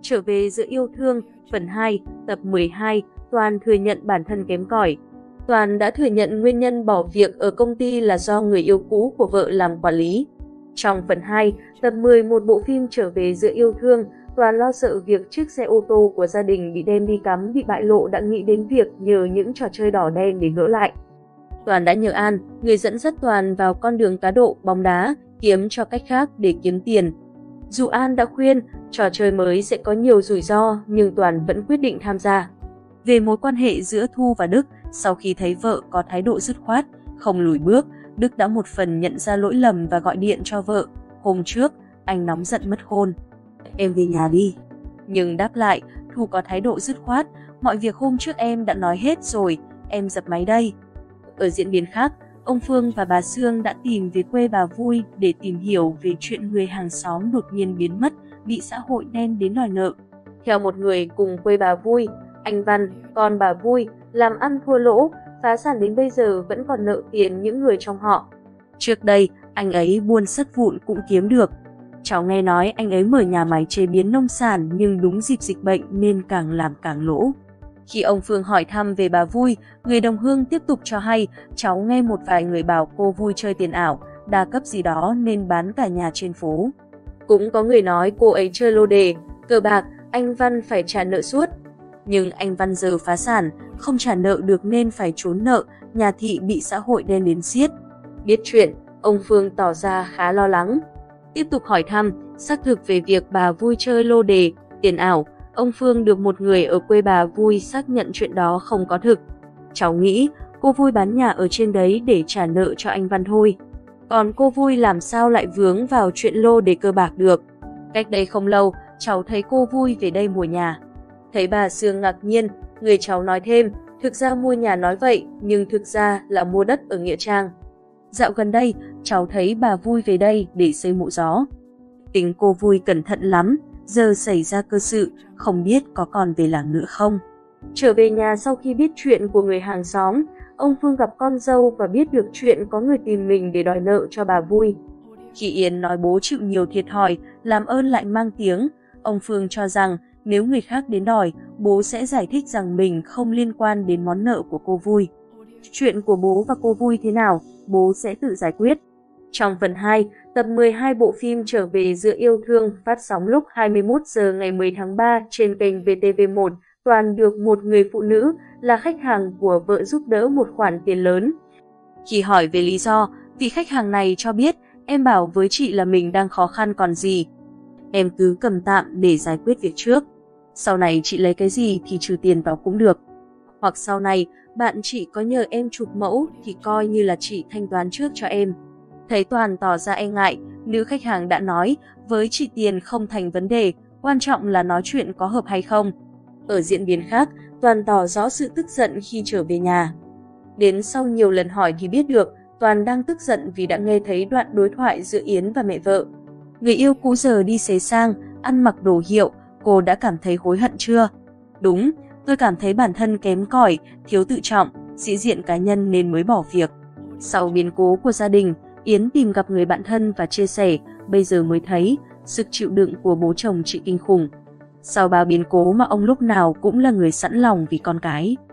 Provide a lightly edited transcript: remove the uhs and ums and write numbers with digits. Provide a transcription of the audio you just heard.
Trở về giữa yêu thương, phần 2, tập 12, Toàn thừa nhận bản thân kém cỏi. Toàn đã thừa nhận nguyên nhân bỏ việc ở công ty là do người yêu cũ của vợ làm quản lý. Trong phần 2, tập 11 bộ phim Trở về giữa yêu thương, Toàn lo sợ việc chiếc xe ô tô của gia đình bị đem đi cắm bị bại lộ đã nghĩ đến việc nhờ những trò chơi đỏ đen để gỡ lại. Toàn đã nhờ An, người dẫn dắt Toàn vào con đường cá độ, bóng đá, kiếm cho cách khác để kiếm tiền. Dù An đã khuyên, trò chơi mới sẽ có nhiều rủi ro, nhưng Toàn vẫn quyết định tham gia. Về mối quan hệ giữa Thu và Đức, sau khi thấy vợ có thái độ dứt khoát, không lùi bước, Đức đã một phần nhận ra lỗi lầm và gọi điện cho vợ. Hôm trước, anh nóng giận mất khôn. Em về nhà đi. Nhưng đáp lại, Thu có thái độ dứt khoát. Mọi việc hôm trước em đã nói hết rồi, em dập máy đây. Ở diễn biến khác, ông Phương và bà Sương đã tìm về quê bà Vui để tìm hiểu về chuyện người hàng xóm đột nhiên biến mất, bị xã hội đen đến đòi nợ. Theo một người cùng quê bà Vui, anh Văn, con bà Vui, làm ăn thua lỗ, phá sản đến bây giờ vẫn còn nợ tiền những người trong họ. Trước đây, anh ấy buôn sắt vụn cũng kiếm được. Cháu nghe nói anh ấy mở nhà máy chế biến nông sản nhưng đúng dịp dịch bệnh nên càng làm càng lỗ. Khi ông Phương hỏi thăm về bà Vui, người đồng hương tiếp tục cho hay cháu nghe một vài người bảo cô Vui chơi tiền ảo, đa cấp gì đó nên bán cả nhà trên phố. Cũng có người nói cô ấy chơi lô đề, cờ bạc, anh Văn phải trả nợ suốt. Nhưng anh Văn giờ phá sản, không trả nợ được nên phải trốn nợ, nhà thị bị xã hội đen đến xiết. Biết chuyện, ông Phương tỏ ra khá lo lắng. Tiếp tục hỏi thăm, xác thực về việc bà Vui chơi lô đề, tiền ảo, ông Phương được một người ở quê bà Vui xác nhận chuyện đó không có thực. Cháu nghĩ cô Vui bán nhà ở trên đấy để trả nợ cho anh Văn thôi. Còn cô Vui làm sao lại vướng vào chuyện lô đề cờ bạc được. Cách đây không lâu, cháu thấy cô Vui về đây mua nhà. Thấy bà Sương ngạc nhiên, người cháu nói thêm, thực ra mua nhà nói vậy, nhưng thực ra là mua đất ở Nghĩa Trang. Dạo gần đây, cháu thấy bà Vui về đây để xây mộ gió. Tính cô Vui cẩn thận lắm, giờ xảy ra cơ sự, không biết có còn về làng nữa không. Trở về nhà sau khi biết chuyện của người hàng xóm, ông Phương gặp con dâu và biết được chuyện có người tìm mình để đòi nợ cho bà Vui. Khi Yến nói bố chịu nhiều thiệt thòi, làm ơn lại mang tiếng, ông Phương cho rằng nếu người khác đến đòi, bố sẽ giải thích rằng mình không liên quan đến món nợ của cô Vui. Chuyện của bố và cô Vui thế nào, bố sẽ tự giải quyết. Trong phần 2, tập 12 bộ phim Trở về giữa yêu thương phát sóng lúc 21 giờ ngày 10 tháng 3 trên kênh VTV1, Toàn được một người phụ nữ là khách hàng của vợ giúp đỡ một khoản tiền lớn. Khi hỏi về lý do, vị khách hàng này cho biết, em bảo với chị là mình đang khó khăn còn gì. Em cứ cầm tạm để giải quyết việc trước. Sau này chị lấy cái gì thì trừ tiền vào cũng được. Hoặc sau này, bạn chị có nhờ em chụp mẫu thì coi như là chị thanh toán trước cho em. Thấy Toàn tỏ ra e ngại, nữ khách hàng đã nói, với chị tiền không thành vấn đề, quan trọng là nói chuyện có hợp hay không. Ở diễn biến khác, Toàn tỏ rõ sự tức giận khi trở về nhà. Đến sau nhiều lần hỏi thì biết được, Toàn đang tức giận vì đã nghe thấy đoạn đối thoại giữa Yến và mẹ vợ. Người yêu cũ giờ đi xế sang, ăn mặc đồ hiệu, cô đã cảm thấy hối hận chưa? Đúng, tôi cảm thấy bản thân kém cỏi, thiếu tự trọng, sĩ diện cá nhân nên mới bỏ việc. Sau biến cố của gia đình, Yến tìm gặp người bạn thân và chia sẻ, bây giờ mới thấy sức chịu đựng của bố chồng chị kinh khủng. Sau bao biến cố mà ông lúc nào cũng là người sẵn lòng vì con cái.